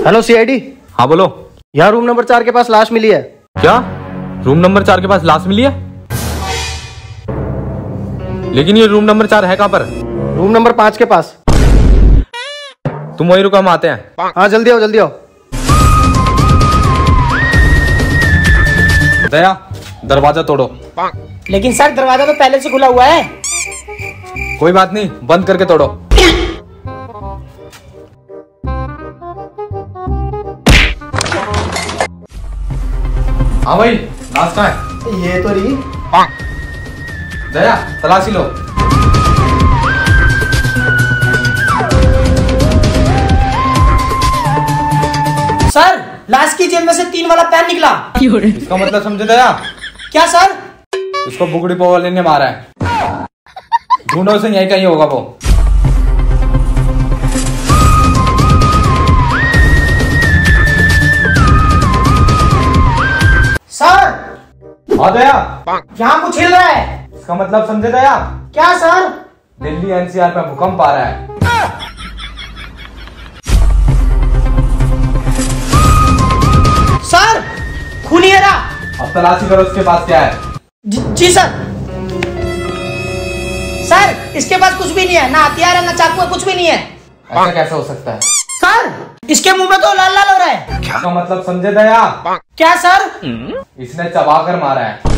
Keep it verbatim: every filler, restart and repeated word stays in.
Hello CID. हाँ बोलो। यहाँ रूम नंबर चार के पास लाश मिली है। क्या? रूम नंबर चार के पास लाश मिली है? लेकिन ये रूम नंबर चार है कहाँ पर? रूम नंबर पाँच के पास। तुम वहीं रुको, हम आते हैं। हाँ जल्दी आओ जल्दी आओ। दया, दरवाजा तोड़ो। लेकिन सर दरवाजा तो पहले से खुला हुआ है। कोई बात नहीं, बंद करके तोड़ो। हाँ भाई, लाश कहाँ है? ये तो रही। दया, तलाशी लो। सर लाश की जेब में से तीन वाला पेन निकला। इसका मतलब समझे दया? क्या सर? उसको बुगड़ी पोवाले ने मारा है। ढूंढो उसे, यहीं कहीं होगा वो। सर हाँ दया, यहाँ कुछ हिल रहा है। इसका मतलब समझे दया? क्या सर? दिल्ली एनसीआर पे भूकंप आ रहा है। सर खूनी है ना? अब तलाशी करो उसके पास क्या है। जी, जी सर। सर इसके पास कुछ भी नहीं है, ना हथियार है ना चाकू है, कुछ भी नहीं है। ऐसा कैसे हो सकता है? सर इसके मुंह में तो लाल लाल हो रहा है। इसका मतलब समझे दया? क्या सर? इसने चबा कर मारा है।